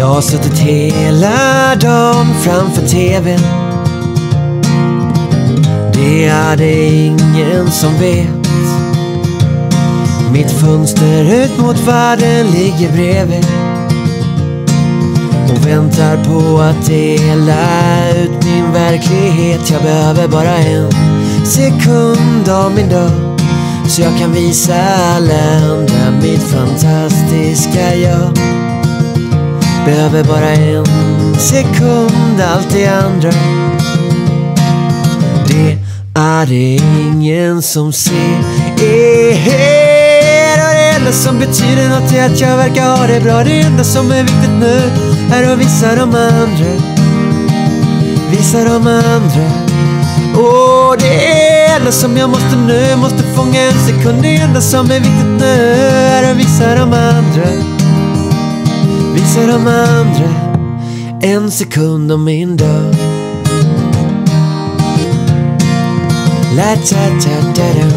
Jag har suttit hela dagen framför TV:n. Det är det ingen som vet. Mitt fönster ut mot världen ligger bredvid och väntar på att dela ut min verklighet. Jag behöver bara en sekund av min dag, så jag kan visa alla andra mitt fantastiska jag. Behöver bara en sekund, allt det andra det är det ingen som ser. Det enda som betyder något är att jag verkar ha det bra. Det enda som är viktigt nu är att visa de andra. Visa de andra. Och det enda som jag måste nu, måste fånga en sekund. Det enda som är viktigt nu är att visa de andra. Visa de andra en sekund om min dag. La ta ta da da.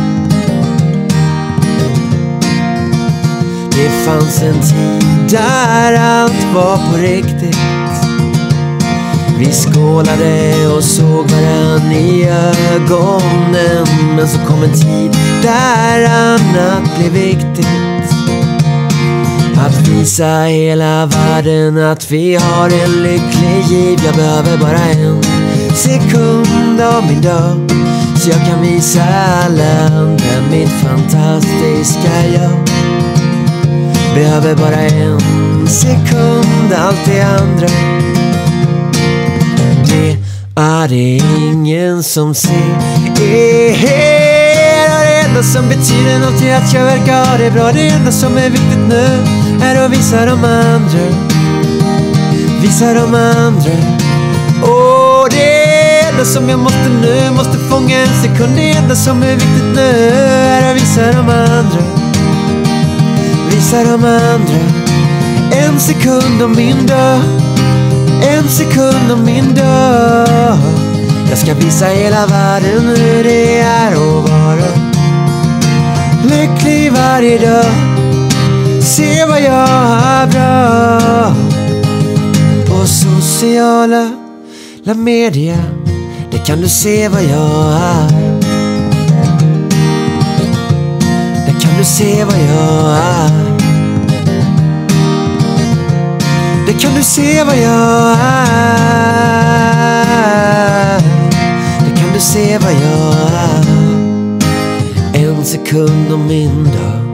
Det fanns en tid där allt var på riktigt. Vi skålade och såg varann i ögonen. Men så kom en tid där annat blev viktigt. Att visa hela världen att vi har en lycklig giv. Jag behöver bara en sekund av min dag, så jag kan visa alla andra mitt fantastiska jag. Behöver bara en sekund, allt det andra det är det ingen som ser. Det enda som betyder något är att jag verkar ha det bra. Det enda som är viktigt nu är att visa de andra. Visa de andra. Och det enda som jag måste nu, måste fånga en sekund. Det enda som är viktigt nu är att visa de andra. Visa de andra en sekund om min dag. En sekund om min dag. Jag ska visa hela världen hur det är att vara lycklig varje dag. Se vad jag har bra. Och sociala media, det kan du se vad jag har. Det kan du se vad jag har. Det kan du se vad jag är. Det kan du se vad jag är. En sekund om min dag.